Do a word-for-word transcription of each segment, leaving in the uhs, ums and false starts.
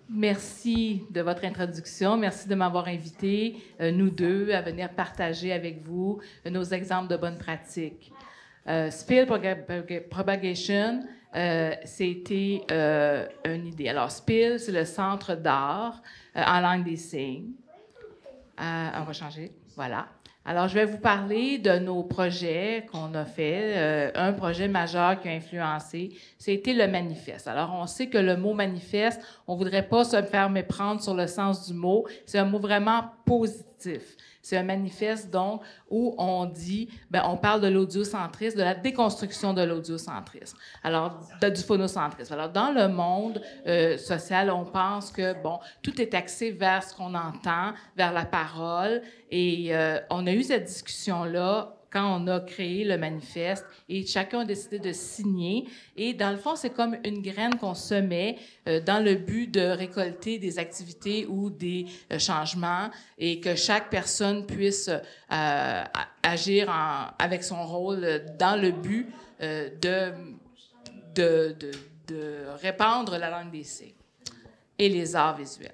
Merci de votre introduction. Merci de m'avoir invité, euh, nous deux, à venir partager avec vous euh, nos exemples de bonnes pratiques. Euh, Spill Propagation, euh, c'était euh, une idée. Alors, Spill, c'est le centre d'art euh, en langue des signes. Euh, on va changer. Voilà. Alors, je vais vous parler de nos projets qu'on a fait. Euh, un projet majeur qui a influencé, c'était le manifeste. Alors, on sait que le mot manifeste, on ne voudrait pas se faire méprendre sur le sens du mot. C'est un mot vraiment positif. C'est un manifeste, donc, où on dit, bien, on parle de l'audiocentrisme, de la déconstruction de l'audiocentrisme, alors, de, du phonocentrisme. Alors, dans le monde euh, social, on pense que, bon, tout est axé vers ce qu'on entend, vers la parole, et euh, on a eu cette discussion-là quand on a créé le manifeste et chacun a décidé de signer. Et dans le fond, c'est comme une graine qu'on semait euh, dans le but de récolter des activités ou des euh, changements et que chaque personne puisse euh, agir en, avec son rôle dans le but euh, de, de, de, de répandre la langue des signes et les arts visuels.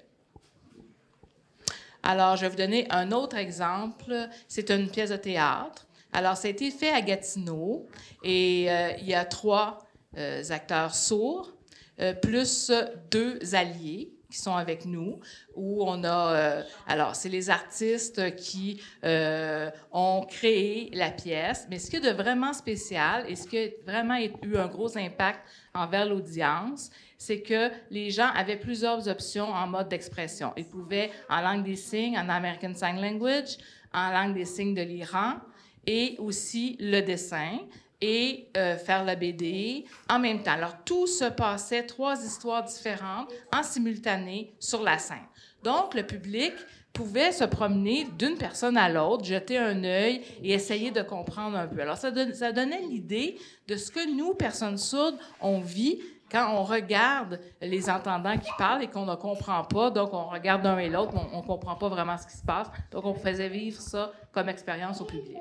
Alors, je vais vous donner un autre exemple. C'est une pièce de théâtre. Alors, ça a été fait à Gatineau et euh, il y a trois euh, acteurs sourds, euh, plus deux alliés qui sont avec nous, où on a... Euh, alors, c'est les artistes qui euh, ont créé la pièce, mais ce qui est de vraiment spécial et ce qui a vraiment eu un gros impact envers l'audience, c'est que les gens avaient plusieurs options en mode d'expression. Ils pouvaient, en langue des signes, en American Sign Language, en langue des signes de l'Iran, et aussi le dessin, et euh, faire la B D en même temps. Alors, tout se passait, trois histoires différentes, en simultané, sur la scène. Donc, le public pouvait se promener d'une personne à l'autre, jeter un œil et essayer de comprendre un peu. Alors, ça, don- ça donnait l'idée de ce que nous, personnes sourdes, on vit quand on regarde les entendants qui parlent et qu'on ne comprend pas. Donc, on regarde l'un et l'autre, on ne comprend pas vraiment ce qui se passe. Donc, on faisait vivre ça comme expérience au public.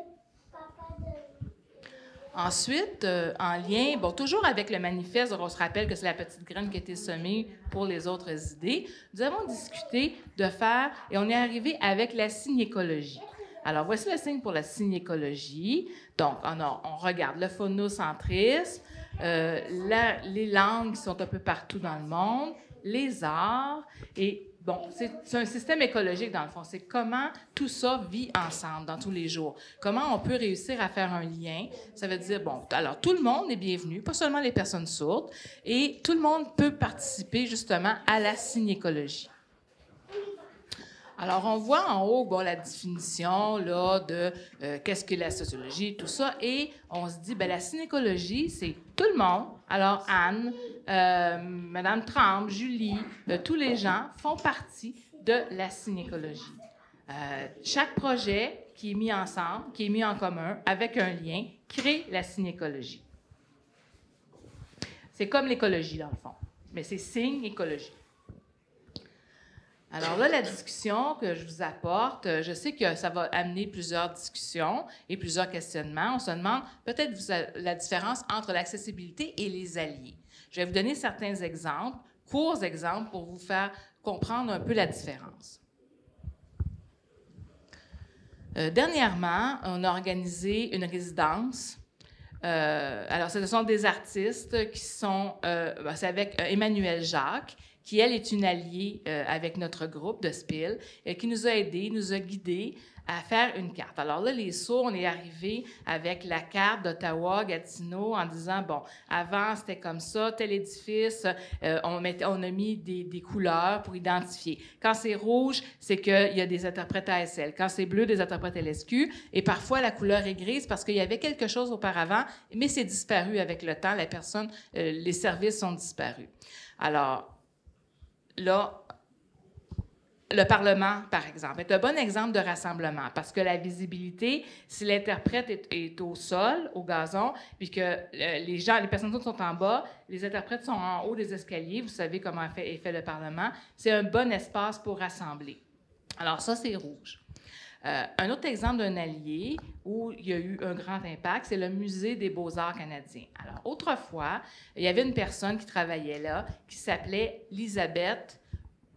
Ensuite, euh, en lien, bon, toujours avec le manifeste, on se rappelle que c'est la petite graine qui a été semée pour les autres idées, nous avons discuté de faire, et on est arrivé avec la signécologie. Alors, voici le signe pour la signécologie. Donc, on, a, on regarde le phonocentrisme, euh, la, les langues qui sont un peu partout dans le monde, les arts, et bon, c'est un système écologique, dans le fond. C'est comment tout ça vit ensemble dans tous les jours. Comment on peut réussir à faire un lien. Ça veut dire, bon, alors tout le monde est bienvenu, pas seulement les personnes sourdes, et tout le monde peut participer justement à la signécologie. Alors, on voit en haut, bon, la définition, là, de euh, qu'est-ce que la sociologie, tout ça, et on se dit, bien, la synécologie, c'est tout le monde. Alors, Anne, euh, Madame Tremble, Julie, euh, tous les gens font partie de la synécologie. Euh, chaque projet qui est mis ensemble, qui est mis en commun, avec un lien, crée la synécologie. C'est comme l'écologie, dans le fond, mais c'est signe écologie. Alors là, la discussion que je vous apporte, je sais que ça va amener plusieurs discussions et plusieurs questionnements. On se demande peut-être la différence entre l'accessibilité et les alliés. Je vais vous donner certains exemples, courts exemples, pour vous faire comprendre un peu la différence. Euh, dernièrement, on a organisé une résidence. Euh, alors, ce sont des artistes qui sont... Euh, c'est avec euh, Emmanuelle Jacques, qui, elle, est une alliée euh, avec notre groupe de Spill, et qui nous a aidés, nous a guidés à faire une carte. Alors là, les sourds, on est arrivé avec la carte d'Ottawa, Gatineau, en disant, bon, avant, c'était comme ça, tel édifice, euh, on, met, on a mis des, des couleurs pour identifier. Quand c'est rouge, c'est qu'il y a des interprètes A S L. Quand c'est bleu, des interprètes L S Q. Et parfois, la couleur est grise parce qu'il y avait quelque chose auparavant, mais c'est disparu avec le temps. La personne, euh, les services sont disparus. Alors, là, le Parlement, par exemple, est un bon exemple de rassemblement parce que la visibilité, si l'interprète est, est au sol, au gazon, puis que euh, les gens, les personnes sont en bas, les interprètes sont en haut des escaliers, vous savez comment est fait, est fait le Parlement, c'est un bon espace pour rassembler. Alors ça, c'est rouge. Euh, un autre exemple d'un allié où il y a eu un grand impact, c'est le Musée des beaux-arts canadiens. Alors, autrefois, il y avait une personne qui travaillait là qui s'appelait Elisabeth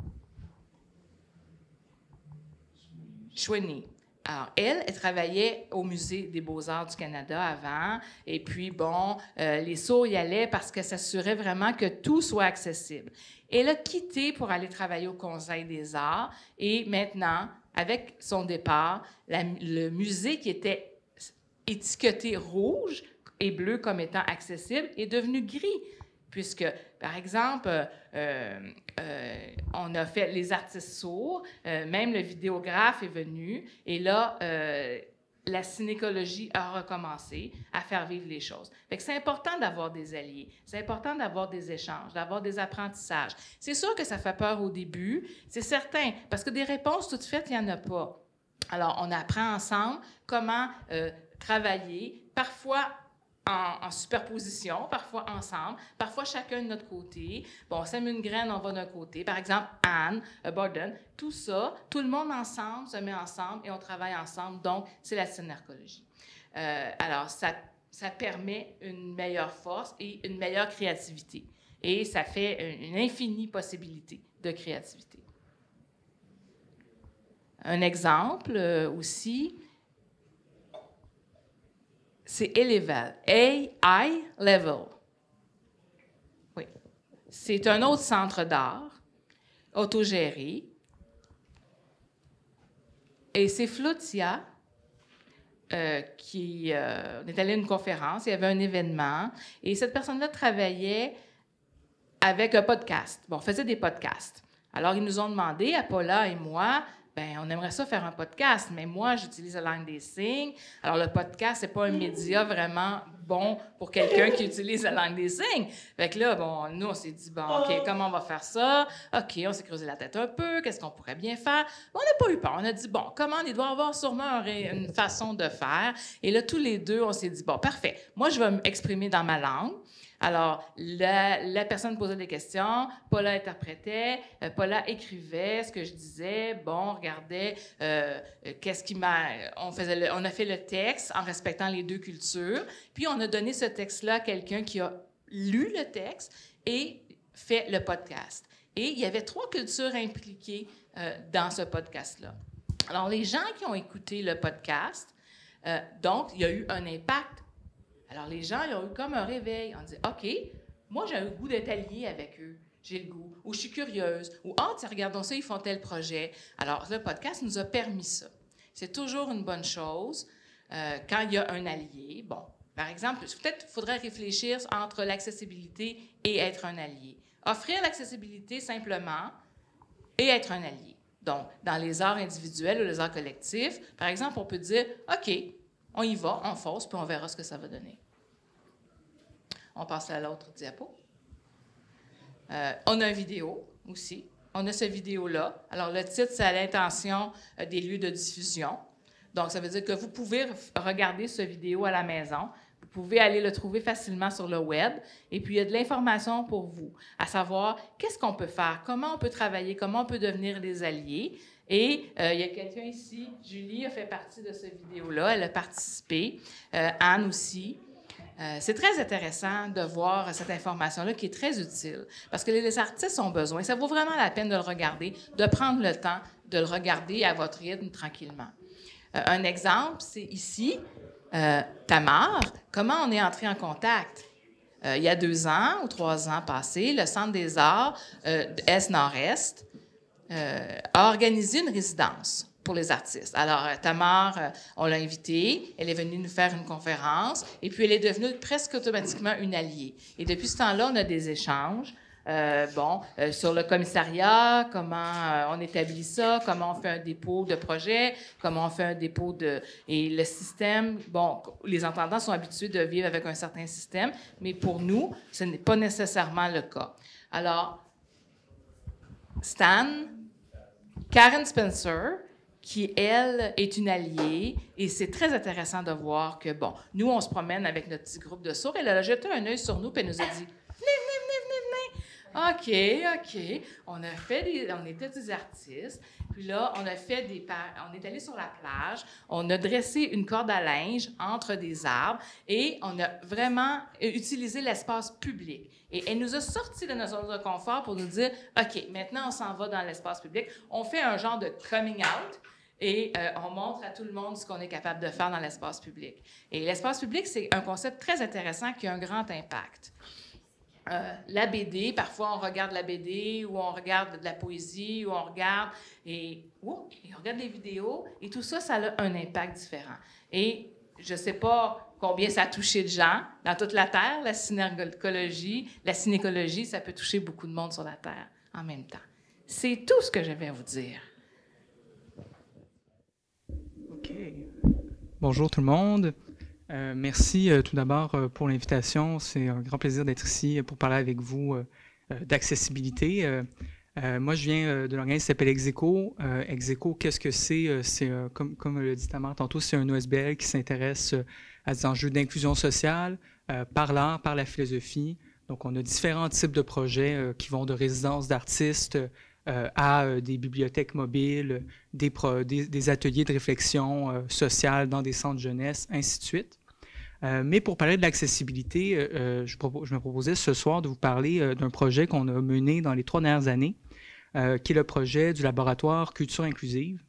Chouiney. Alors, elle, elle travaillait au Musée des Beaux-Arts du Canada avant, et puis, bon, euh, les sourds y allaient parce qu'elle s'assurait vraiment que tout soit accessible. Elle a quitté pour aller travailler au Conseil des arts, et maintenant, avec son départ, la, le musée qui était étiqueté rouge et bleu comme étant accessible est devenu gris, puisque, par exemple, euh, euh, on a fait les artistes sourds, euh, même le vidéographe est venu, et là, euh, la cinécologie a recommencé à faire vivre les choses. Fait que c'est important d'avoir des alliés, c'est important d'avoir des échanges, d'avoir des apprentissages. C'est sûr que ça fait peur au début, c'est certain, parce que des réponses toutes faites, il n'y en a pas. Alors, on apprend ensemble comment euh, travailler, parfois En, en superposition, parfois ensemble, parfois chacun de notre côté. Bon, on sème une graine, on va d'un côté. Par exemple, Anne, uh, Borden, tout ça, tout le monde ensemble se met ensemble et on travaille ensemble. Donc, c'est la synergologie. Euh, alors, ça, ça permet une meilleure force et une meilleure créativité. Et ça fait une, une infinie possibilité de créativité. Un exemple euh, aussi, c'est A-Level, A I Level. Oui. C'est un autre centre d'art, autogéré. Et c'est Flotia, euh, qui... Euh, on est allé à une conférence, il y avait un événement, et cette personne-là travaillait avec un podcast. Bon, on faisait des podcasts. Alors, ils nous ont demandé, à Paula et moi, bien, on aimerait ça faire un podcast, mais moi, j'utilise la langue des signes. Alors, le podcast, c'est pas un média vraiment bon pour quelqu'un qui utilise la langue des signes. Fait que là, bon, nous, on s'est dit, bon, OK, comment on va faire ça? OK, on s'est creusé la tête un peu, qu'est-ce qu'on pourrait bien faire? On n'a pas eu peur. On a dit, bon, comment? Il doit y avoir sûrement une façon de faire. Et là, tous les deux, on s'est dit, bon, parfait. Moi, je vais m'exprimer dans ma langue. Alors, la, la personne posait des questions, Paula interprétait, euh, Paula écrivait ce que je disais, bon, on regardait euh, qu'est-ce qui m'a... On, faisait le, on a fait le texte en respectant les deux cultures, puis on a donné ce texte-là à quelqu'un qui a lu le texte et fait le podcast. Et il y avait trois cultures impliquées euh, dans ce podcast-là. Alors, les gens qui ont écouté le podcast, euh, donc, il y a eu un impact. Alors, les gens, ils ont eu comme un réveil. On dit, OK, moi, j'ai un goût d'être allié avec eux. J'ai le goût. Ou je suis curieuse. Ou, ah, tiens, regardons ça, ils font tel projet. Alors, le podcast nous a permis ça. C'est toujours une bonne chose euh, quand il y a un allié. Bon, par exemple, peut-être qu'il faudrait réfléchir entre l'accessibilité et être un allié. Offrir l'accessibilité simplement et être un allié. Donc, dans les arts individuels ou les arts collectifs, par exemple, on peut dire, OK, on y va, on fonce, puis on verra ce que ça va donner. On passe à l'autre diapo. Euh, on a une vidéo aussi. On a cette vidéo-là. Alors, le titre, c'est à l'intention euh, des lieux de diffusion. Donc, ça veut dire que vous pouvez regarder cette vidéo à la maison. Vous pouvez aller le trouver facilement sur le web. Et puis, il y a de l'information pour vous, à savoir qu'est-ce qu'on peut faire, comment on peut travailler, comment on peut devenir des alliés. Et euh, il y a quelqu'un ici, Julie a fait partie de cette vidéo-là, elle a participé, euh, Anne aussi. Euh, c'est très intéressant de voir cette information-là qui est très utile parce que les artistes ont besoin. Ça vaut vraiment la peine de le regarder, de prendre le temps de le regarder à votre rythme tranquillement. Euh, un exemple, c'est ici, euh, Tamar, comment on est entré en contact? Euh, il y a deux ans ou trois ans passés, le Centre des arts euh, Est-Nord-Est Euh, a organisé une résidence pour les artistes. Alors, euh, Tamar, euh, on l'a invitée, elle est venue nous faire une conférence, et puis elle est devenue presque automatiquement une alliée. Et depuis ce temps-là, on a des échanges, euh, bon, euh, sur le commissariat, comment euh, on établit ça, comment on fait un dépôt de projet, comment on fait un dépôt de... Et le système, bon, les entendants sont habitués de vivre avec un certain système, mais pour nous, ce n'est pas nécessairement le cas. Alors, Stan, Karen Spencer, qui, elle, est une alliée, et c'est très intéressant de voir que, bon, nous, on se promène avec notre petit groupe de sourds, elle a jeté un œil sur nous, puis elle nous a dit « Venez, venez, venez, venez, venez! » OK, OK. On a fait des... On était des artistes, puis là, on a fait des... On est allé sur la plage, on a dressé une corde à linge entre des arbres, et on a vraiment utilisé l'espace public. Et elle nous a sortis de notre zone de confort pour nous dire, OK, maintenant, on s'en va dans l'espace public. On fait un genre de coming out. Et euh, on montre à tout le monde ce qu'on est capable de faire dans l'espace public. Et l'espace public, c'est un concept très intéressant qui a un grand impact. Euh, la B D, parfois on regarde la B D ou on regarde de la poésie ou on regarde et, oh, et on regarde des vidéos et tout ça, ça a un impact différent. Et je ne sais pas combien ça a touché de gens dans toute la Terre, la synergologie, la synécologie, ça peut toucher beaucoup de monde sur la Terre en même temps. C'est tout ce que je vais vous dire. OK. Bonjour tout le monde. Euh, merci euh, tout d'abord euh, pour l'invitation. C'est un grand plaisir d'être ici pour parler avec vous euh, euh, d'accessibilité. Euh, euh, moi, je viens euh, de l'organisme qui s'appelle Execo. Euh, Execo, qu'est-ce que c'est? Euh, c'est, euh, comme, comme le dit Tamar tantôt, c'est un O S B L qui s'intéresse euh, à des enjeux d'inclusion sociale euh, par l'art, par la philosophie. Donc, on a différents types de projets euh, qui vont de résidences d'artistes euh, à euh, des bibliothèques mobiles, des, pro, des, des ateliers de réflexion euh, sociale dans des centres jeunesse, ainsi de suite. Euh, mais pour parler de l'accessibilité, euh, je, je me proposais ce soir de vous parler euh, d'un projet qu'on a mené dans les trois dernières années, euh, qui est le projet du laboratoire Culture inclusive.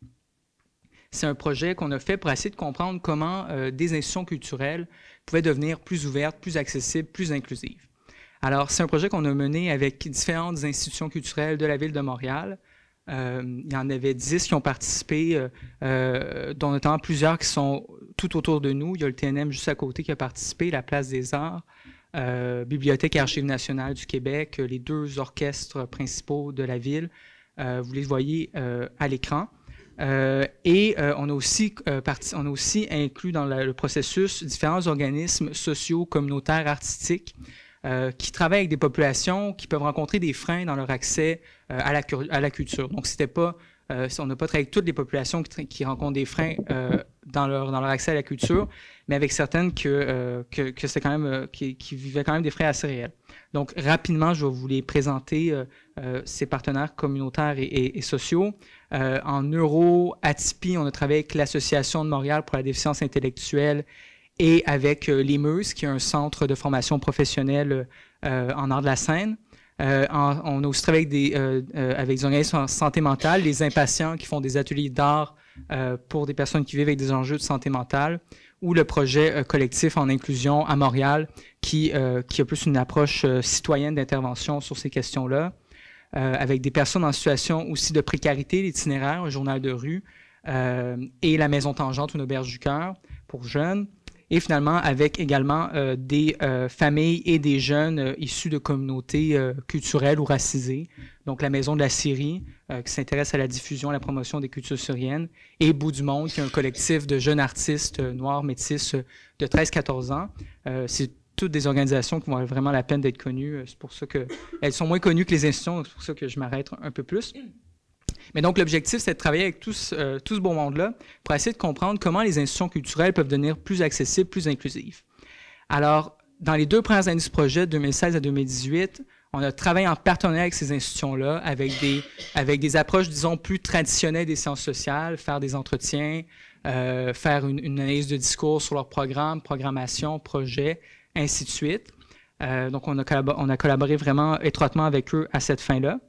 C'est un projet qu'on a fait pour essayer de comprendre comment euh, des institutions culturelles pouvaient devenir plus ouvertes, plus accessibles, plus inclusives. Alors, c'est un projet qu'on a mené avec différentes institutions culturelles de la ville de Montréal. Euh, il y en avait dix qui ont participé, euh, euh, dont notamment plusieurs qui sont tout autour de nous. Il y a le T N M juste à côté qui a participé, la Place des Arts, euh, Bibliothèque et Archives nationales du Québec, les deux orchestres principaux de la ville. Euh, vous les voyez euh, à l'écran. Euh, et euh, on, a aussi, euh, parti, on a aussi inclus dans la, le processus différents organismes sociaux, communautaires, artistiques, Euh, qui travaillent avec des populations qui peuvent rencontrer des freins dans leur accès euh, à, la, à la culture. Donc, c'était pas, euh, on n'a pas travaillé avec toutes les populations qui, qui rencontrent des freins euh, dans, leur, dans leur accès à la culture, mais avec certaines que, euh, que, que c'est quand même, euh, qui, qui vivaient quand même des freins assez réels. Donc, rapidement, je vais vous les présenter, euh, euh, ces partenaires communautaires et, et, et sociaux. Euh, en neuro-atypie, on a travaillé avec l'Association de Montréal pour la déficience intellectuelle et avec euh, l'E M U S, qui est un centre de formation professionnelle euh, en art de la scène. Euh, en, on a aussi travaillé avec des, euh, euh, avec des organismes en santé mentale, les impatients qui font des ateliers d'art euh, pour des personnes qui vivent avec des enjeux de santé mentale, ou le projet euh, collectif en inclusion à Montréal, qui, euh, qui a plus une approche euh, citoyenne d'intervention sur ces questions-là, euh, avec des personnes en situation aussi de précarité, l'itinéraire, un journal de rue, euh, et la Maison Tangente, une auberge du cœur pour jeunes. Et finalement, avec également euh, des euh, familles et des jeunes euh, issus de communautés euh, culturelles ou racisées. Donc, la Maison de la Syrie, euh, qui s'intéresse à la diffusion et à la promotion des cultures syriennes. Et Bout du Monde, qui est un collectif de jeunes artistes euh, noirs, métis euh, de treize à quatorze ans. Euh, c'est toutes des organisations qui vont avoir vraiment la peine d'être connues. C'est pour ça qu'elles sont moins connues que les institutions. C'est pour ça que je m'arrête un peu plus. Mais donc, l'objectif, c'est de travailler avec tout ce, euh, tout ce beau monde-là pour essayer de comprendre comment les institutions culturelles peuvent devenir plus accessibles, plus inclusives. Alors, dans les deux premières années du projet, deux mille seize à deux mille dix-huit, on a travaillé en partenariat avec ces institutions-là, avec des, avec des approches, disons, plus traditionnelles des sciences sociales, faire des entretiens, euh, faire une, une analyse de discours sur leur programme, programmation, projet, ainsi de suite. Euh, donc, on a, collaboré, on a collaboré vraiment étroitement avec eux à cette fin-là.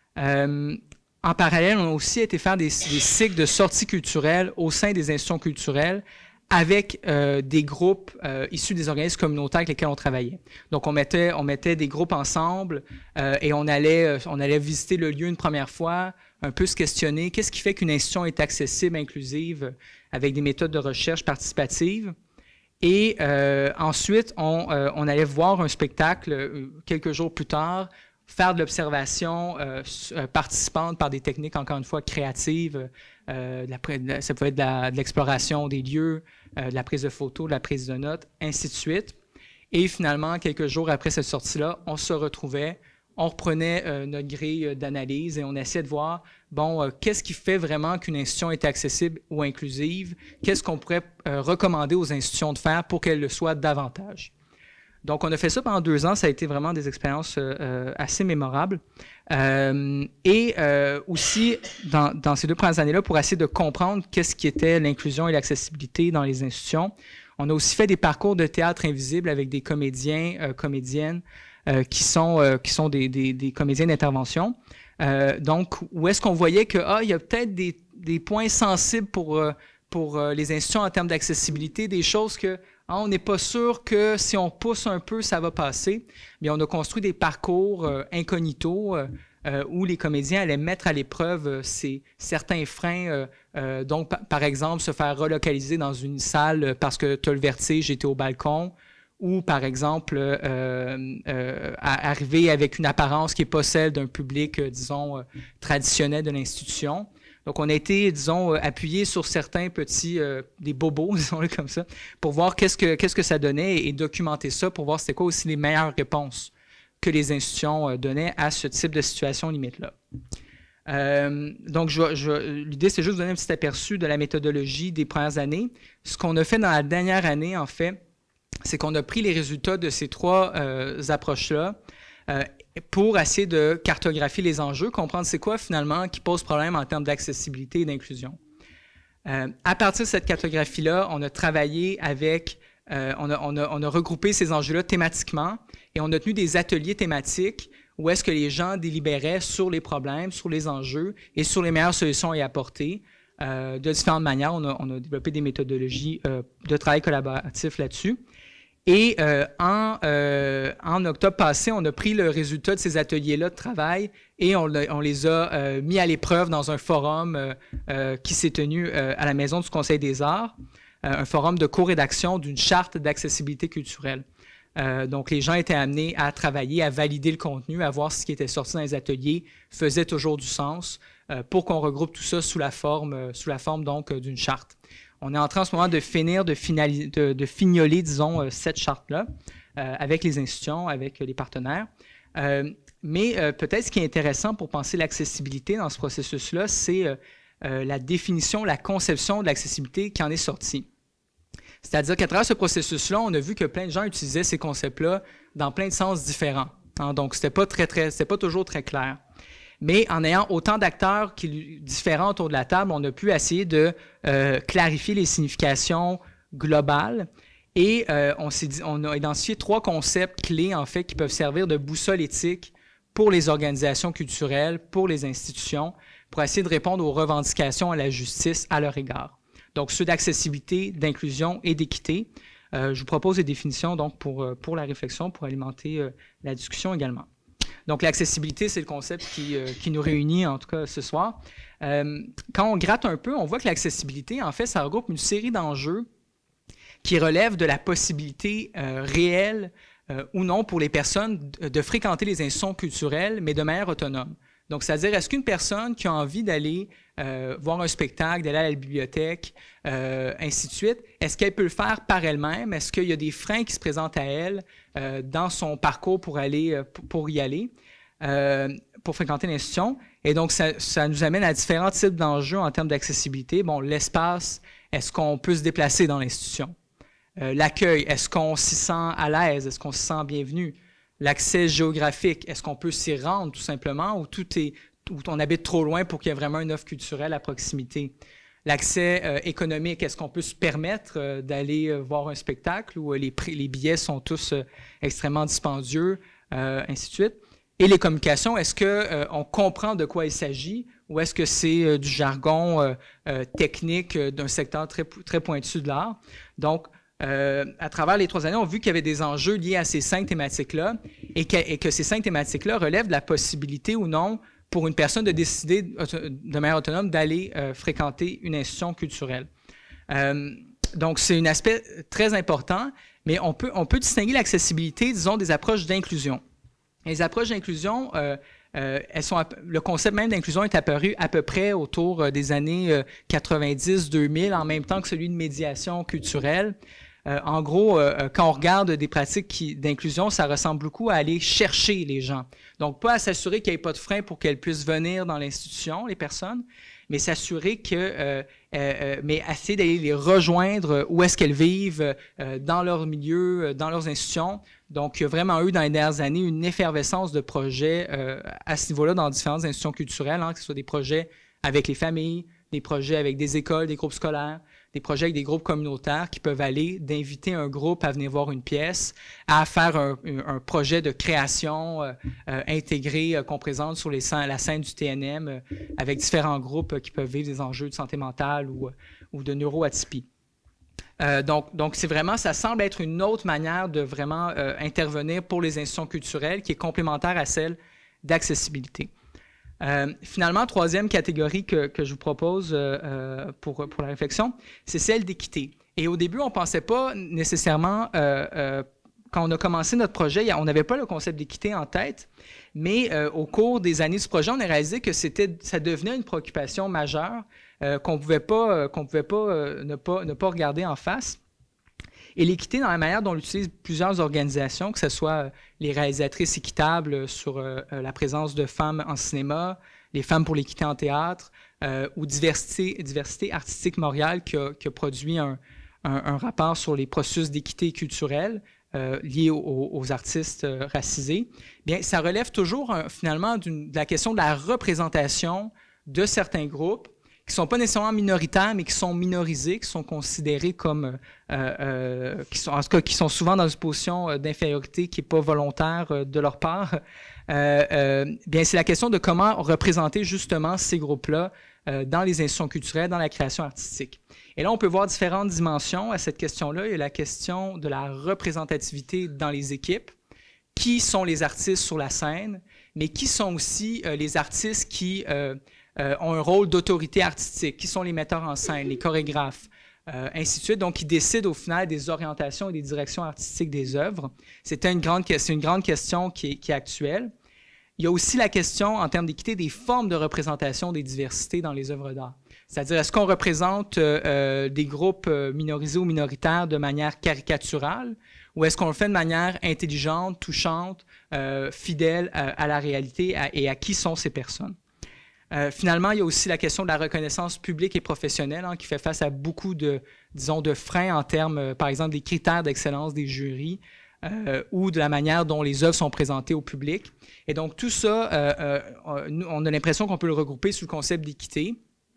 Euh, En parallèle, on a aussi été faire des, des cycles de sorties culturelles au sein des institutions culturelles avec euh, des groupes euh, issus des organismes communautaires avec lesquels on travaillait. Donc, on mettait, on mettait des groupes ensemble euh, et on allait, on allait visiter le lieu une première fois, un peu se questionner. Qu'est-ce qui fait qu'une institution est accessible, inclusive, avec des méthodes de recherche participative? Et euh, ensuite, on, euh, on allait voir un spectacle euh, quelques jours plus tard, faire de l'observation euh, participante par des techniques, encore une fois, créatives. Euh, de la, de, ça peut être de l'exploration des lieux, euh, de la prise de photos, de la prise de notes, ainsi de suite. Et finalement, quelques jours après cette sortie-là, on se retrouvait, on reprenait euh, notre grille d'analyse et on essayait de voir, bon, euh, qu'est-ce qui fait vraiment qu'une institution est accessible ou inclusive? Qu'est-ce qu'on pourrait euh, recommander aux institutions de faire pour qu'elles le soient davantage? Donc, on a fait ça pendant deux ans. Ça a été vraiment des expériences euh, assez mémorables. Euh, et euh, aussi, dans, dans ces deux premières années-là, pour essayer de comprendre qu'est-ce qui était l'inclusion et l'accessibilité dans les institutions, on a aussi fait des parcours de théâtre invisible avec des comédiens, euh, comédiennes euh, qui sont, euh, qui sont des, des, des comédiens d'intervention. Euh, donc, où est-ce qu'on voyait que, ah, il y a peut-être des, des points sensibles pour, euh, pour euh, les institutions en termes d'accessibilité, des choses que hein, on n'est pas sûr que si on pousse un peu, ça va passer. Mais on a construit des parcours euh, incognito euh, euh, où les comédiens allaient mettre à l'épreuve euh, ces, certains freins. Euh, euh, donc, pa par exemple, se faire relocaliser dans une salle parce que tu as le vertige, j'étais au balcon. Ou, par exemple, euh, euh, arriver avec une apparence qui n'est pas celle d'un public, euh, disons, euh, traditionnel de l'institution. Donc, on a été, disons, euh, appuyé sur certains petits, euh, des bobos, disons-le comme ça, pour voir qu'est-ce que, qu'est-ce que ça donnait et documenter ça pour voir c'était quoi aussi les meilleures réponses que les institutions euh, donnaient à ce type de situation limite-là. Euh, donc, je, je, l'idée, c'est juste de donner un petit aperçu de la méthodologie des premières années. Ce qu'on a fait dans la dernière année, en fait, c'est qu'on a pris les résultats de ces trois euh, approches-là euh, pour essayer de cartographier les enjeux, comprendre c'est quoi finalement qui pose problème en termes d'accessibilité et d'inclusion. Euh, à partir de cette cartographie-là, on a travaillé avec, euh, on, a, on, a, on a regroupé ces enjeux-là thématiquement et on a tenu des ateliers thématiques où est-ce que les gens délibéraient sur les problèmes, sur les enjeux et sur les meilleures solutions à y apporter. Euh, de différentes manières, on a, on a développé des méthodologies euh, de travail collaboratif là-dessus. Et euh, en, euh, en octobre passé, on a pris le résultat de ces ateliers-là de travail et on, on les a euh, mis à l'épreuve dans un forum euh, euh, qui s'est tenu euh, à la Maison du Conseil des arts, euh, un forum de co-rédaction d'une charte d'accessibilité culturelle. Euh, donc, les gens étaient amenés à travailler, à valider le contenu, à voir si ce qui était sorti dans les ateliers faisait toujours du sens euh, pour qu'on regroupe tout ça sous la forme, euh, sous la forme donc euh, d'une charte. On est en train en ce moment de finir, de, de, de fignoler, disons, euh, cette charte-là euh, avec les institutions, avec euh, les partenaires. Euh, mais euh, peut-être ce qui est intéressant pour penser l'accessibilité dans ce processus-là, c'est euh, euh, la définition, la conception de l'accessibilité qui en est sortie. C'est-à-dire qu'à travers ce processus-là, on a vu que plein de gens utilisaient ces concepts-là dans plein de sens différents. Hein, donc, c'était pas très, très, c'était pas toujours très clair. Mais en ayant autant d'acteurs différents autour de la table, on a pu essayer de euh, clarifier les significations globales et euh, on, s'est dit, on a identifié trois concepts clés, en fait, qui peuvent servir de boussole éthique pour les organisations culturelles, pour les institutions, pour essayer de répondre aux revendications à la justice à leur égard. Donc, ceux d'accessibilité, d'inclusion et d'équité. Euh, je vous propose des définitions donc, pour, pour la réflexion, pour alimenter euh, la discussion également. Donc, l'accessibilité, c'est le concept qui, euh, qui nous réunit, en tout cas, ce soir. Euh, quand on gratte un peu, on voit que l'accessibilité, en fait, ça regroupe une série d'enjeux qui relèvent de la possibilité euh, réelle euh, ou non pour les personnes de, de fréquenter les institutions culturelles, mais de manière autonome. Donc, c'est-à-dire, est-ce qu'une personne qui a envie d'aller euh, voir un spectacle, d'aller à la bibliothèque, euh, ainsi de suite, est-ce qu'elle peut le faire par elle-même? Est-ce qu'il y a des freins qui se présentent à elle euh, dans son parcours pour, aller, euh, pour y aller, euh, pour fréquenter l'institution? Et donc, ça, ça nous amène à différents types d'enjeux en termes d'accessibilité. Bon, l'espace, est-ce qu'on peut se déplacer dans l'institution? Euh, l'accueil, est-ce qu'on s'y sent à l'aise? Est-ce qu'on s'y sent bienvenu? L'accès géographique, est-ce qu'on peut s'y rendre tout simplement ou tout est, ou on habite trop loin pour qu'il y ait vraiment une offre culturelle à proximité? L'accès euh, économique, est-ce qu'on peut se permettre euh, d'aller euh, voir un spectacle où euh, les, prix, les billets sont tous euh, extrêmement dispendieux, euh, ainsi de suite? Et les communications, est-ce qu'on euh, comprend de quoi il s'agit ou est-ce que c'est euh, du jargon euh, euh, technique euh, d'un secteur très, très pointu de l'art? Donc, Euh, à travers les trois années, on a vu qu'il y avait des enjeux liés à ces cinq thématiques-là et que, et que ces cinq thématiques-là relèvent de la possibilité ou non pour une personne de décider de manière autonome d'aller euh, fréquenter une institution culturelle. Euh, donc, c'est un aspect très important, mais on peut, on peut distinguer l'accessibilité, disons, des approches d'inclusion. Les approches d'inclusion, euh, euh, elles sont, le concept même d'inclusion est apparu à peu près autour des années quatre-vingt-dix deux mille, en même temps que celui de médiation culturelle. Euh, en gros, euh, quand on regarde des pratiques d'inclusion, ça ressemble beaucoup à aller chercher les gens. Donc, pas à s'assurer qu'il n'y ait pas de frein pour qu'elles puissent venir dans l'institution, les personnes, mais s'assurer que, euh, euh, mais essayer d'aller les rejoindre où est-ce qu'elles vivent, euh, dans leur milieu, dans leurs institutions. Donc, il y a vraiment eu dans les dernières années une effervescence de projets euh, à ce niveau-là dans différentes institutions culturelles, hein, que ce soit des projets avec les familles, des projets avec des écoles, des groupes scolaires, des projets avec des groupes communautaires qui peuvent aller d'inviter un groupe à venir voir une pièce, à faire un, un projet de création euh, euh, intégré euh, qu'on présente sur les, la scène du T N M euh, avec différents groupes euh, qui peuvent vivre des enjeux de santé mentale ou, ou de neuroatypie. Euh, donc, donc c'est vraiment, ça semble être une autre manière de vraiment euh, intervenir pour les institutions culturelles qui est complémentaire à celle d'accessibilité. Euh, finalement, troisième catégorie que, que je vous propose euh, pour, pour la réflexion, c'est celle d'équité. Et au début, on ne pensait pas nécessairement, euh, euh, quand on a commencé notre projet, on n'avait pas le concept d'équité en tête, mais euh, au cours des années du projet, on a réalisé que c'était, ça devenait une préoccupation majeure euh, qu'on ne pouvait pas, euh, qu'on pouvait pas, euh, ne pas ne pas regarder en face. Et l'équité dans la manière dont l'utilisent plusieurs organisations, que ce soit les réalisatrices équitables sur euh, la présence de femmes en cinéma, les femmes pour l'équité en théâtre, euh, ou Diversité, Diversité artistique Montréal qui a, qui a produit un, un, un rapport sur les processus d'équité culturelle euh, liés aux, aux artistes euh, racisés. Bien, ça relève toujours euh, finalement de la question de la représentation de certains groupes qui ne sont pas nécessairement minoritaires, mais qui sont minorisés, qui sont considérés comme, euh, euh, qui sont, en tout cas, qui sont souvent dans une position d'infériorité qui n'est pas volontaire euh, de leur part. Euh, euh, bien, c'est la question de comment représenter justement ces groupes-là euh, dans les institutions culturelles, dans la création artistique. Et là, on peut voir différentes dimensions à cette question-là. Il y a la question de la représentativité dans les équipes. Qui sont les artistes sur la scène, mais qui sont aussi euh, les artistes qui euh, euh, ont un rôle d'autorité artistique, qui sont les metteurs en scène, les chorégraphes, euh, ainsi de suite, donc qui décident au final des orientations et des directions artistiques des œuvres. C'était une grande, c'est une grande question qui est, qui est actuelle. Il y a aussi la question, en termes d'équité, des formes de représentation des diversités dans les œuvres d'art. C'est-à-dire, est-ce qu'on représente euh, euh, des groupes euh, minorisés ou minoritaires de manière caricaturale, ou est-ce qu'on le fait de manière intelligente, touchante, euh, fidèle à, à la réalité à, et à qui sont ces personnes? Euh, finalement, il y a aussi la question de la reconnaissance publique et professionnelle hein, qui fait face à beaucoup de, disons, de freins en termes, euh, par exemple, des critères d'excellence des jurys euh, ou de la manière dont les œuvres sont présentées au public. Et donc, tout ça, euh, euh, on a l'impression qu'on peut le regrouper sous le concept d'équité.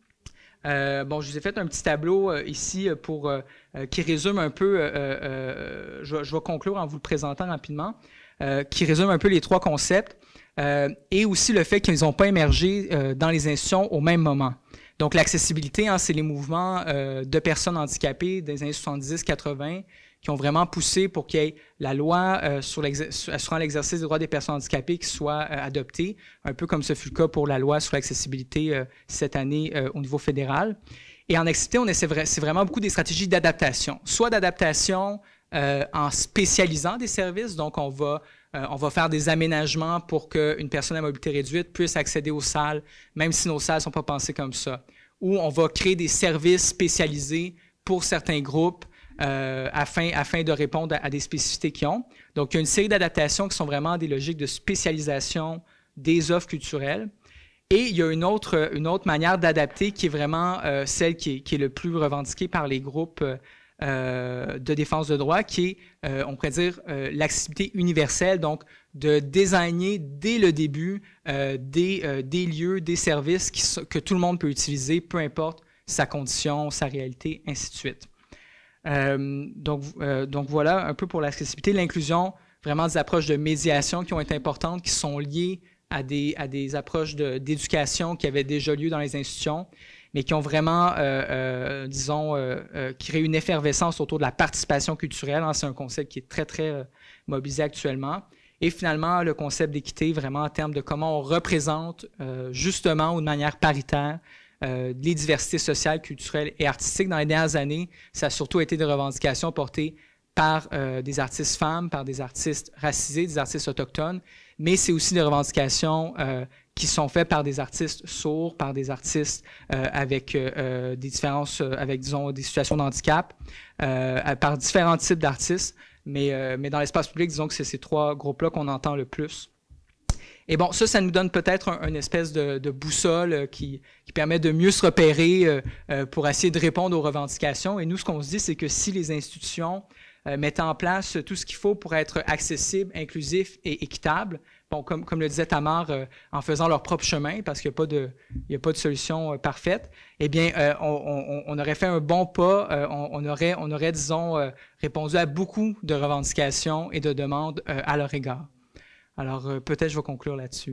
Euh, bon, je vous ai fait un petit tableau euh, ici pour, euh, qui résume un peu, euh, euh, je, je vais conclure en vous le présentant rapidement, euh, qui résume un peu les trois concepts euh, et aussi le fait qu'ils n'ont pas émergé euh, dans les institutions au même moment. Donc, l'accessibilité, hein, c'est les mouvements euh, de personnes handicapées des années soixante-dix quatre-vingt qui ont vraiment poussé pour qu'il y ait la loi euh, sur assurant l'exercice des droits des personnes handicapées qui soit euh, adoptée, un peu comme ce fut le cas pour la loi sur l'accessibilité euh, cette année euh, au niveau fédéral. Et en accessibilité, on essaie vra c'est vraiment beaucoup des stratégies d'adaptation, soit d'adaptation euh, en spécialisant des services, donc on va, euh, on va faire des aménagements pour qu'une personne à mobilité réduite puisse accéder aux salles, même si nos salles ne sont pas pensées comme ça. Ou on va créer des services spécialisés pour certains groupes, Euh, afin, afin de répondre à, à des spécificités qu'ils ont. Donc, il y a une série d'adaptations qui sont vraiment des logiques de spécialisation des offres culturelles. Et il y a une autre, une autre manière d'adapter qui est vraiment euh, celle qui est, qui est le plus revendiquée par les groupes euh, de défense de droits, qui est, euh, on pourrait dire, euh, l'accessibilité universelle, donc de designer dès le début euh, des, euh, des lieux, des services qui, que tout le monde peut utiliser, peu importe sa condition, sa réalité, ainsi de suite. Euh, donc, euh, donc voilà un peu pour l'accessibilité, l'inclusion, vraiment des approches de médiation qui ont été importantes, qui sont liées à des, à des approches d'éducation qui avaient déjà lieu dans les institutions, mais qui ont vraiment, euh, euh, disons, euh, euh, créé une effervescence autour de la participation culturelle. Hein, c'est un concept qui est très, très euh, mobilisé actuellement. Et finalement, le concept d'équité, vraiment en termes de comment on représente euh, justement ou de manière paritaire Euh, les diversités sociales, culturelles et artistiques. Dans les dernières années, ça a surtout été des revendications portées par euh, des artistes femmes, par des artistes racisés, des artistes autochtones, mais c'est aussi des revendications euh, qui sont faites par des artistes sourds, par des artistes euh, avec euh, des différences, euh, avec, disons, des situations de handicap, euh, par différents types d'artistes, mais, euh, mais dans l'espace public, disons que c'est ces trois groupes-là qu'on entend le plus. Et bon, ça, ça nous donne peut-être un, une espèce de, de boussole euh, qui, qui permet de mieux se repérer euh, euh, pour essayer de répondre aux revendications. Et nous, ce qu'on se dit, c'est que si les institutions euh, mettant en place tout ce qu'il faut pour être accessible, inclusif et équitable. Bon, comme, comme le disait Tamar, euh, en faisant leur propre chemin, parce qu'il n'y a pas de, il y a pas de solution euh, parfaite, eh bien, euh, on, on, on aurait fait un bon pas, euh, on, on, aurait, on aurait, disons, euh, répondu à beaucoup de revendications et de demandes euh, à leur égard. Alors, euh, peut-être je vais conclure là-dessus.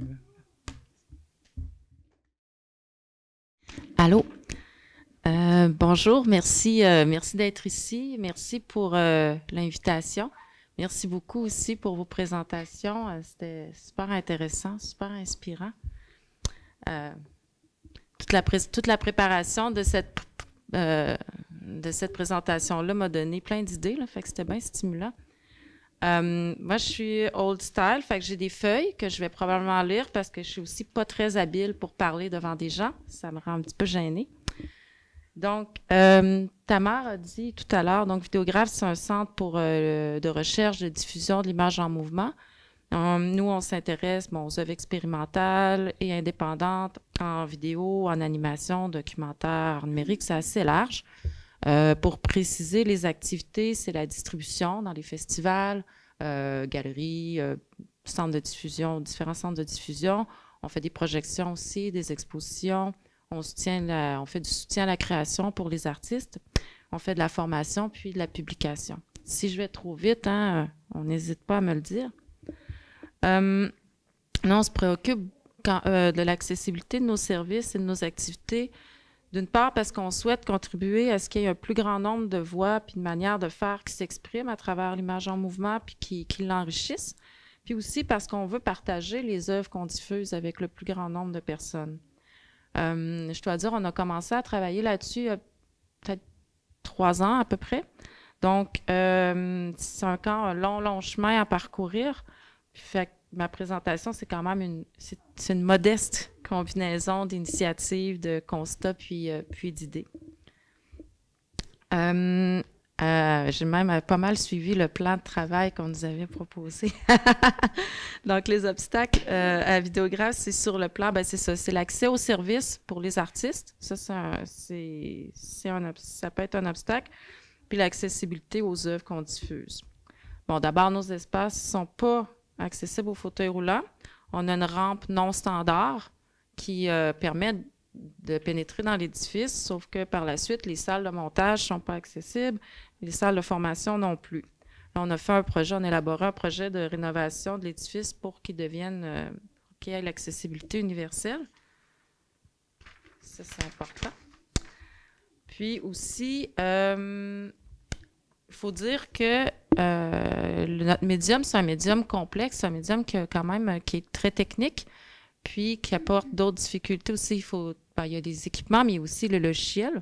Allô? Euh, bonjour, merci, euh, merci d'être ici. Merci pour euh, l'invitation. Merci beaucoup aussi pour vos présentations. Euh, C'était super intéressant, super inspirant. Euh, toute, la pré toute la préparation de cette, euh, de cette présentation-là m'a donné plein d'idées, fait que c'était bien stimulant. Euh, moi, je suis old style, fait que j'ai des feuilles que je vais probablement lire parce que je suis aussi pas très habile pour parler devant des gens. Ça me rend un petit peu gênée. Donc, euh, Tamar a dit tout à l'heure, donc Vidéographe, c'est un centre pour, euh, de recherche, de diffusion de l'image en mouvement. Euh, nous, on s'intéresse bon, aux œuvres expérimentales et indépendantes en vidéo, en animation, documentaire, en numérique, c'est assez large. Euh, pour préciser les activités, c'est la distribution dans les festivals, euh, galeries, euh, centres de diffusion, différents centres de diffusion. On fait des projections aussi, des expositions. On, soutient la, on fait du soutien à la création pour les artistes. On fait de la formation puis de la publication. Si je vais trop vite, hein, on n'hésite pas à me le dire. Euh, on se préoccupe quand, euh, de l'accessibilité de nos services et de nos activités. D'une part, parce qu'on souhaite contribuer à ce qu'il y ait un plus grand nombre de voix puis de manières de faire qui s'expriment à travers l'image en mouvement puis qui, qui l'enrichissent. Puis aussi parce qu'on veut partager les œuvres qu'on diffuse avec le plus grand nombre de personnes. Euh, je dois dire, on a commencé à travailler là-dessus il y a peut-être trois ans à peu près. Donc, euh, c'est encore un long, long chemin à parcourir. Puis, fait, ma présentation, c'est quand même une, c'est une modeste combinaison d'initiatives, de constats, puis, euh, puis d'idées. Euh, euh, j'ai même pas mal suivi le plan de travail qu'on nous avait proposé. Donc, les obstacles euh, à Vidéographe, c'est sur le plan, ben c'est ça, c'est l'accès aux services pour les artistes. Ça, c'est un, c'est, c'est un, ça peut être un obstacle. Puis l'accessibilité aux œuvres qu'on diffuse. Bon, d'abord, nos espaces ne sont pas accessibles aux fauteuils roulants. On a une rampe non standard qui euh, permet de pénétrer dans l'édifice, sauf que par la suite, les salles de montage ne sont pas accessibles, les salles de formation non plus. Là, on a fait un projet, on a élaboré un projet de rénovation de l'édifice pour qu'il devienne, euh, qu'il y ait l'accessibilité universelle. Ça, c'est important. Puis aussi, euh, il faut dire que euh, le, notre médium, c'est un médium complexe, un médium qui, quand même, qui est très technique, puis qui apporte d'autres difficultés aussi. Il faut, ben, il y a des équipements, mais il y a aussi le logiciel.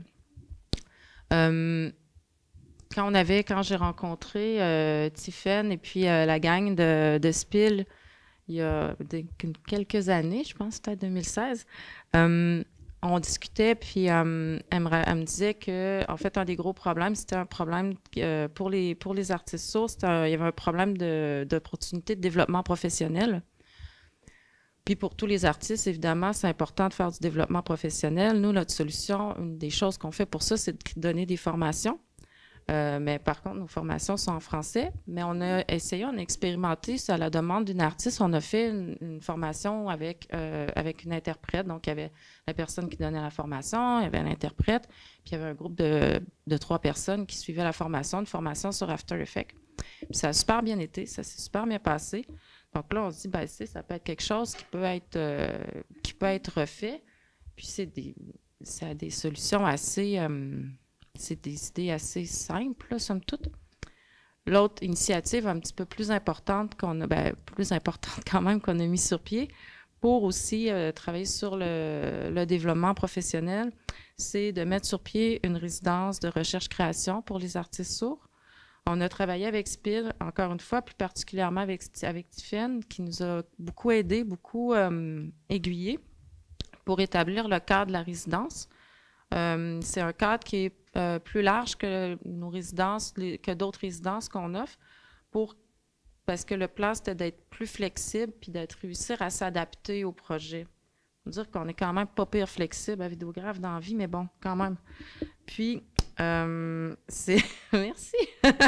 Euh, quand on avait, quand j'ai rencontré euh, Tiffaine et puis euh, la gang de, de Spill, il y a de, quelques années, je pense, peut-être deux mille seize, euh, on discutait, puis euh, elle, me, elle me disait que, en fait, un des gros problèmes, c'était un problème euh, pour les pour les artistes sourds, un, il y avait un problème de, d'opportunité de développement professionnel. Puis pour tous les artistes, évidemment, c'est important de faire du développement professionnel. Nous, notre solution, une des choses qu'on fait pour ça, c'est de donner des formations. Euh, mais par contre, nos formations sont en français. Mais on a essayé, on a expérimenté, à la demande d'une artiste, on a fait une, une formation avec, euh, avec une interprète. Donc, il y avait la personne qui donnait la formation, il y avait l'interprète, puis il y avait un groupe de, de trois personnes qui suivaient la formation, une formation sur After Effects. Puis ça a super bien été, ça s'est super bien passé. Donc là, on se dit, ben, ça peut être quelque chose qui peut être, euh, qui peut être refait. Puis c'est des, ça a des solutions assez, euh, c'est des idées assez simples, là, somme toute. L'autre initiative un petit peu plus importante qu'on a, ben, plus importante quand même qu'on a mis sur pied pour aussi euh, travailler sur le, le développement professionnel, c'est de mettre sur pied une résidence de recherche-création pour les artistes sourds. On a travaillé avec Spill, encore une fois, plus particulièrement avec, avec Tiffaine, qui nous a beaucoup aidé, beaucoup euh, aiguillé pour établir le cadre de la résidence. Euh, c'est un cadre qui est euh, plus large que nos résidences, les, que d'autres résidences qu'on offre, pour, parce que le plan, c'était d'être plus flexible puis d'être réussir à s'adapter au projet. On va dire qu'on est quand même pas pire flexible à Vidéographe dans la vie, mais bon, quand même. Puis, Euh, c'est... Merci.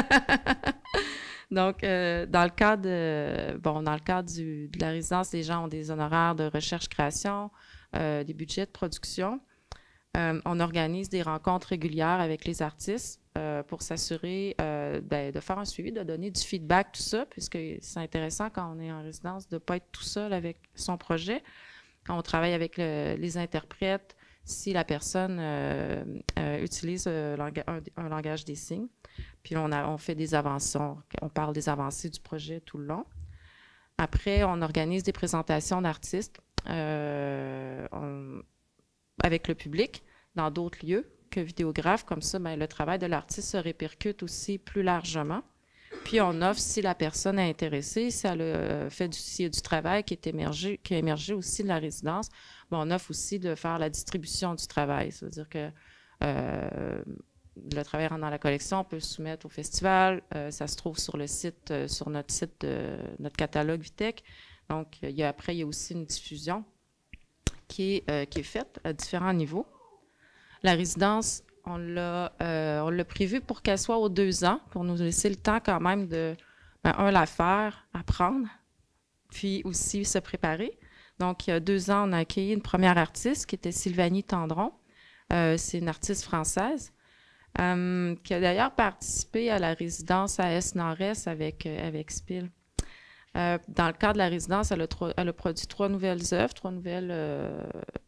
Donc, euh, dans le cadre, de, bon, dans le cadre du, de la résidence, les gens ont des honoraires de recherche-création, euh, des budgets de production. Euh, on organise des rencontres régulières avec les artistes euh, pour s'assurer euh, ben, de faire un suivi, de donner du feedback, tout ça, puisque c'est intéressant quand on est en résidence de ne pas être tout seul avec son projet. Quand on travaille avec le, les interprètes, si la personne euh, euh, utilise euh, langage, un, un langage des signes. Puis on, a, on fait des avancées, on, on parle des avancées du projet tout le long. Après, on organise des présentations d'artistes euh, on, avec le public dans d'autres lieux que vidéographes. Comme ça, bien, le travail de l'artiste se répercute aussi plus largement. Puis on offre, si la personne est intéressée, si elle a fait du, s'il y a du travail qui est émergé, qui a émergé aussi de la résidence, bien, on offre aussi de faire la distribution du travail. Ça veut dire que euh, le travail rentre dans la collection, on peut le soumettre au festival. Euh, ça se trouve sur le site, euh, sur notre site, de, notre catalogue Vitech. Donc, il y a, après, il y a aussi une diffusion qui est, euh, qui est faite à différents niveaux. La résidence, on l'a, euh, on l'a prévue pour qu'elle soit aux deux ans, pour nous laisser le temps quand même de, ben, un, la faire, apprendre, puis aussi se préparer. Donc, il y a deux ans, on a accueilli une première artiste qui était Sylvanie Tendron. Euh, c'est une artiste française euh, qui a d'ailleurs participé à la résidence à Est-Nord-Est avec, euh, avec Spill. Euh, dans le cadre de la résidence, elle a, trois, elle a produit trois nouvelles œuvres, trois nouvelles... Euh,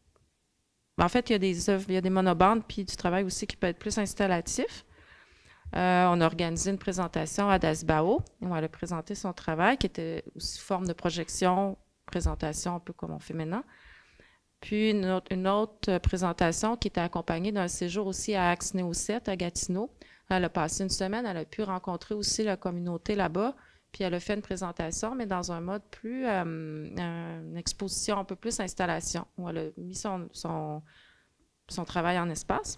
en fait, il y a des œuvres, il y a des monobandes, puis du travail aussi qui peut être plus installatif. Euh, on a organisé une présentation à Dasbao, où elle a présenté son travail, qui était sous forme de projection, présentation un peu comme on fait maintenant. Puis une autre, une autre présentation qui était accompagnée d'un séjour aussi à Axnéo sept, à Gatineau. Elle a passé une semaine, elle a pu rencontrer aussi la communauté là-bas, puis elle a fait une présentation, mais dans un mode plus, euh, une exposition un peu plus installation, où elle a mis son, son, son travail en espace.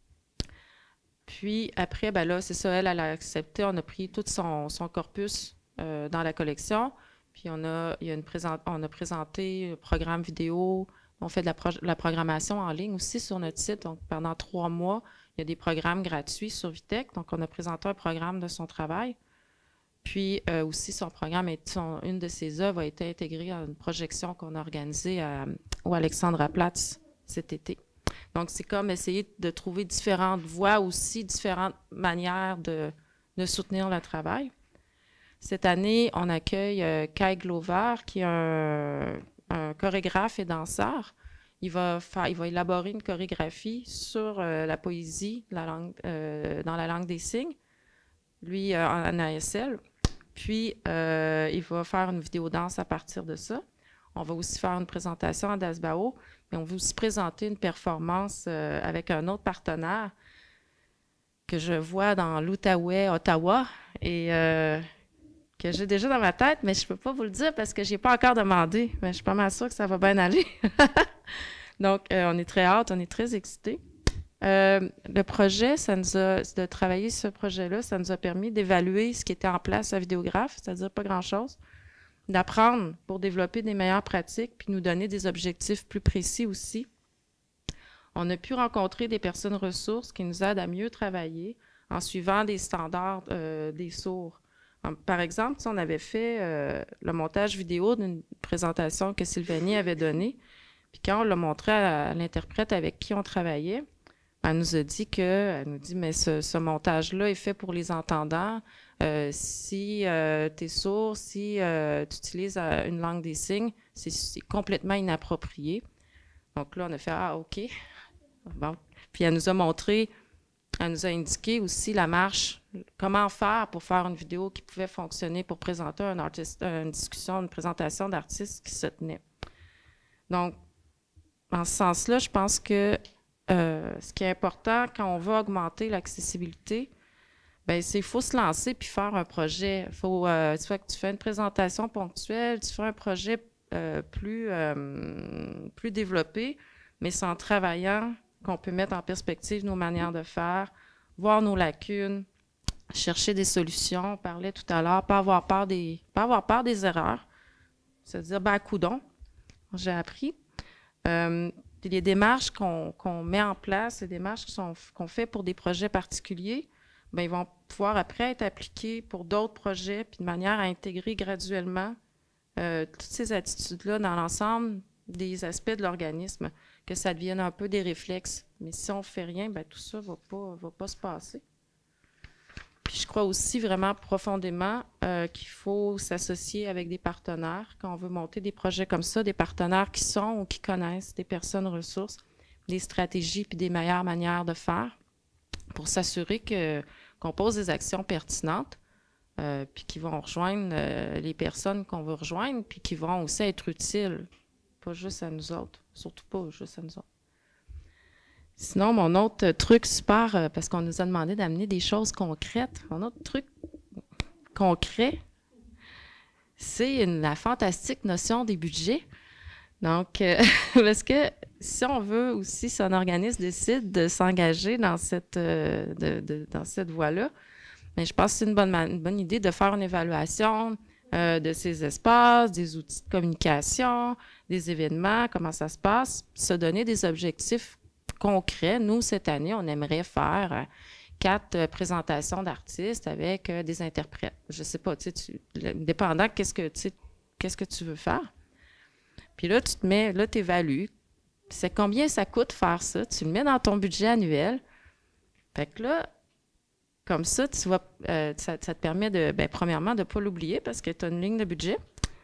Puis après, ben là, c'est ça, elle, elle a accepté, on a pris tout son, son corpus euh, dans la collection, puis on a, il y a une présent, on a présenté un programme vidéo, on fait de la, pro, la programmation en ligne aussi sur notre site, donc pendant trois mois, il y a des programmes gratuits sur Vitech, donc on a présenté un programme de son travail. Puis euh, aussi, son programme, est, son, une de ses œuvres a été intégrée à une projection qu'on a organisée à, au Alexandra-Platz cet été. Donc, c'est comme essayer de trouver différentes voies aussi, différentes manières de, de soutenir le travail. Cette année, on accueille euh, Kai Glover, qui est un, un chorégraphe et danseur. Il va, faire, il va élaborer une chorégraphie sur euh, la poésie la langue, euh, dans la langue des signes, lui euh, en A S L. Puis, euh, il va faire une vidéo danse à partir de ça. On va aussi faire une présentation à Dasbao, mais on va aussi présenter une performance euh, avec un autre partenaire que je vois dans l'Outaouais, Ottawa, et euh, que j'ai déjà dans ma tête, mais je ne peux pas vous le dire parce que je n'ai pas encore demandé. Mais je suis pas mal sûre que ça va bien aller. Donc, euh, on est très hâte, on est très excités. Euh, le projet, ça nous a, de travailler ce projet-là, ça nous a permis d'évaluer ce qui était en place à Vidéographe, c'est-à-dire pas grand-chose, d'apprendre pour développer des meilleures pratiques, puis nous donner des objectifs plus précis aussi. On a pu rencontrer des personnes ressources qui nous aident à mieux travailler en suivant des standards euh, des sourds. Par exemple, on avait fait euh, le montage vidéo d'une présentation que Sylvanie avait donnée, puis quand on l'a montré à, à l'interprète avec qui on travaillait, elle nous a dit que, elle nous dit, mais ce, ce montage-là est fait pour les entendants. Euh, si euh, tu es sourd, si euh, tu utilises euh, une langue des signes, c'est, c'est complètement inapproprié. Donc là, on a fait, ah, OK. Bon. Puis elle nous a montré, elle nous a indiqué aussi la marche, comment faire pour faire une vidéo qui pouvait fonctionner pour présenter un artiste, une discussion, une présentation d'artistes qui se tenait. Donc, en ce sens-là, je pense que Euh, ce qui est important quand on veut augmenter l'accessibilité, ben c'est qu'il faut se lancer puis faire un projet. Il faut, euh, soit que tu fais une présentation ponctuelle, tu fais un projet euh, plus, euh, plus développé, mais c'est en travaillant qu'on peut mettre en perspective nos manières de faire, voir nos lacunes, chercher des solutions. On parlait tout à l'heure, pas avoir peur des, pas avoir peur des erreurs, se dire, ben, coudonc, j'ai appris. Euh, Puis les démarches qu'on qu'on met en place, les démarches qu'on qu'on fait pour des projets particuliers, bien, ils vont pouvoir après être appliqués pour d'autres projets, puis de manière à intégrer graduellement euh, toutes ces attitudes-là dans l'ensemble des aspects de l'organisme, que ça devienne un peu des réflexes. Mais si on ne fait rien, bien, tout ça ne va pas, va pas se passer. Puis je crois aussi vraiment profondément euh, qu'il faut s'associer avec des partenaires quand on veut monter des projets comme ça, des partenaires qui sont ou qui connaissent des personnes ressources, des stratégies puis des meilleures manières de faire pour s'assurer que qu'on pose des actions pertinentes euh, puis qui vont rejoindre euh, les personnes qu'on veut rejoindre puis qui vont aussi être utiles, pas juste à nous autres, surtout pas juste à nous autres. Sinon, mon autre truc super, euh, parce qu'on nous a demandé d'amener des choses concrètes, mon autre truc concret, c'est une, la fantastique notion des budgets. Donc, euh, parce que si on veut aussi, si un organisme décide de s'engager dans cette, euh, de, de, dans cette voie-là, mais je pense que c'est une bonne, une bonne idée de faire une évaluation euh, de ces espaces, des outils de communication, des événements, comment ça se passe, se donner des objectifs concret. Nous, cette année, on aimerait faire euh, quatre euh, présentations d'artistes avec euh, des interprètes. Je ne sais pas, tu sais, tu, dépendant qu'est-ce que, tu sais, qu'est-ce que tu veux faire. Puis là, tu te mets, là, tu évalues. C'est combien ça coûte faire ça? Tu le mets dans ton budget annuel. Fait que là, comme ça, tu vas, euh, ça, ça te permet de, bien, premièrement, de ne pas l'oublier parce que tu as une ligne de budget.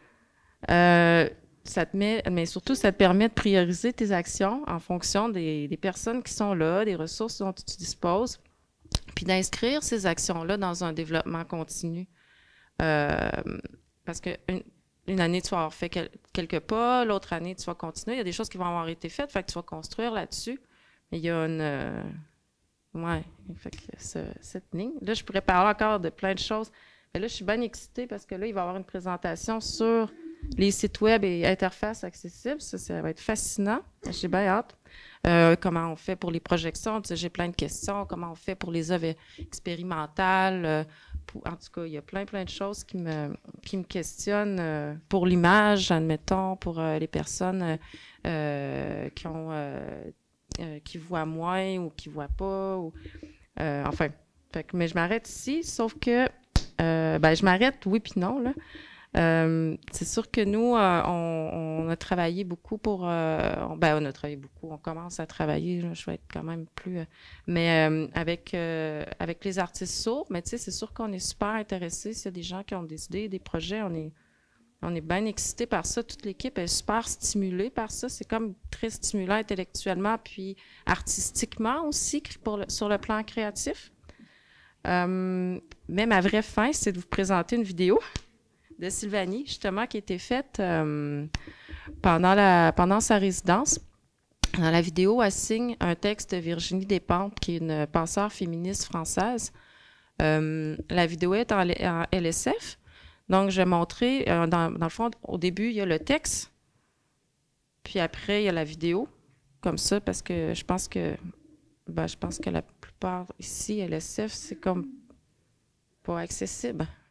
Euh, Ça te met, mais surtout, ça te permet de prioriser tes actions en fonction des, des personnes qui sont là, des ressources dont tu disposes, puis d'inscrire ces actions-là dans un développement continu. Euh, parce qu'une une année, tu vas avoir fait quel, quelques pas, l'autre année, tu vas continuer. Il y a des choses qui vont avoir été faites, fait que tu vas construire là-dessus. Mais il y a une... Euh, ouais, fait que ce, cette ligne. Là, je pourrais parler encore de plein de choses. Mais là, je suis bien excitée parce que là, il va y avoir une présentation sur les sites web et interfaces accessibles. Ça, ça va être fascinant. J'ai bien hâte. Euh, comment on fait pour les projections? Tu sais, j'ai plein de questions. Comment on fait pour les œuvres expérimentales? Euh, pour, en tout cas, il y a plein, plein de choses qui me, qui me questionnent. Euh, pour l'image, admettons, pour euh, les personnes euh, qui ont euh, euh, qui voient moins ou qui ne voient pas. Ou, euh, enfin, fait que, mais je m'arrête ici, sauf que euh, ben, je m'arrête, oui puis non, là. Euh, c'est sûr que nous, euh, on, on a travaillé beaucoup pour... Euh, on, ben, on a travaillé beaucoup. On commence à travailler, là, je vais être quand même plus... Euh, mais euh, avec, euh, avec les artistes sourds, mais tu sais, c'est sûr qu'on est super intéressés. S'il y a des gens qui ont des idées, des projets, on est, on est bien excités par ça. Toute l'équipe est super stimulée par ça. C'est comme très stimulant intellectuellement, puis artistiquement aussi, pour le, sur le plan créatif. Euh, mais ma vraie fin, c'est de vous présenter une vidéo de Sylvanie, justement, qui a été faite euh, pendant, la, pendant sa résidence. Dans la vidéo, elle signe un texte de Virginie Despentes, qui est une penseur féministe française. Euh, la vidéo est en, en L S F. Donc, je vais montrer, euh, dans, dans le fond, au début, il y a le texte, puis après, il y a la vidéo, comme ça, parce que je pense que, ben, je pense que la plupart ici, L S F, c'est comme pas accessible.